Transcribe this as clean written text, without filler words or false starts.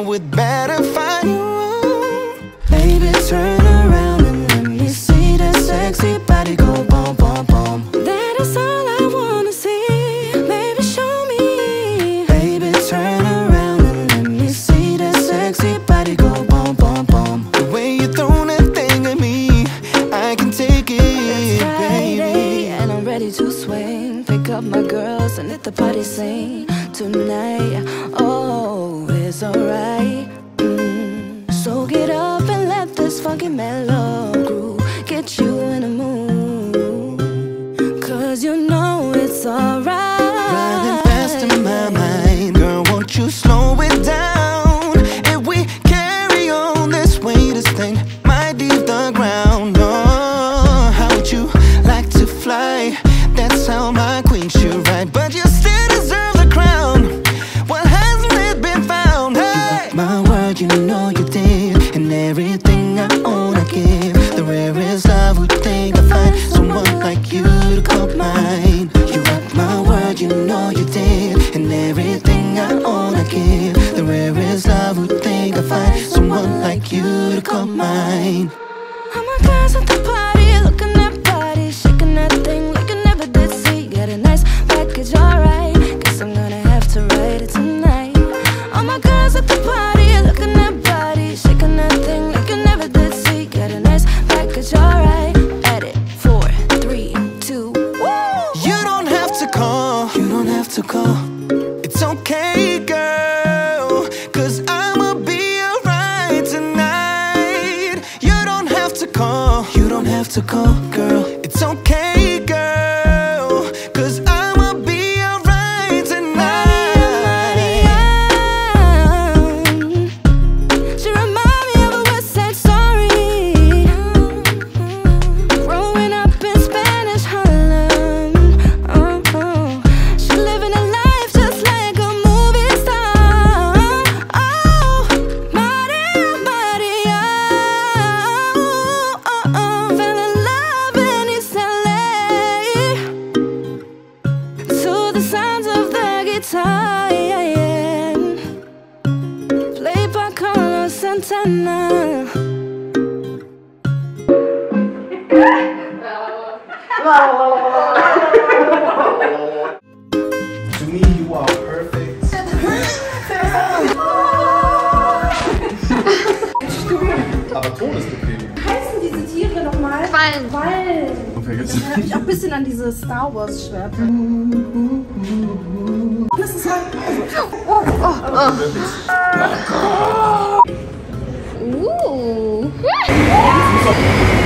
girl would better find your own. Baby, turn around and let me see that sexy body go boom, boom, boom. That is all I wanna see. Baby, show me. Baby, turn around and let me see that sexy body go boom, boom, boom. The way you throw that thing at me, I can take it, It's Friday, baby. and I'm ready to swing. Pick up my girls and let the party sing tonight. Oh, it's alright. So get up and let this funky mellow groove get you in the mood. Cause you know it's alright. Running fast in my mind, girl, won't you slow it down? If we carry on this way, this thing might leave the ground. Oh, how would you like to fly? That's how my queen should ride. But you still deserve the crown. What hasn't it been found? Hey! My word, you know you did. And everything I own I give. The rarest love would think I find someone like you to call mine. You rock my word, you know you did. And everything I own I give. The rarest love would think I find someone like you to call mine. All my girls at the party, looking at body, shaking that thing like you never did see. Got a nice package, alright. Guess I'm gonna have to write it tonight. All my girls at the party, looking at body, shaking that thing like you never did see. Got a nice package, alright. Edit 4, 3, 2. Woo! You don't have to call. You don't have to call. It's okay, girl, cause I'ma be alright tonight. You don't have to call. You don't have to call, girl. It's okay, girl, cause I'ma be alright tonight. She remind me of a West Side Story. Growing up in Spanish Harlem. She living a life just like a movie star. Oh, Maria, Maria. Fell in love in East LA. To the sounds of the guitar, played by Santana. To me, you are perfect. Aber Ton ist okay. Wie heißen diese Tiere nochmal? Quallen. Quallen. Vergessen. Erinnert mich auch ein bisschen an diese Star Wars Schwert. Das ist halt. Ooh.